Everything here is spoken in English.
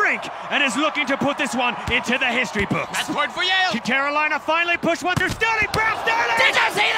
drink and is looking to put this one into the history books. That's point for Yale. Carolina finally pushed one through Sterling. Brown Sterling! Did you see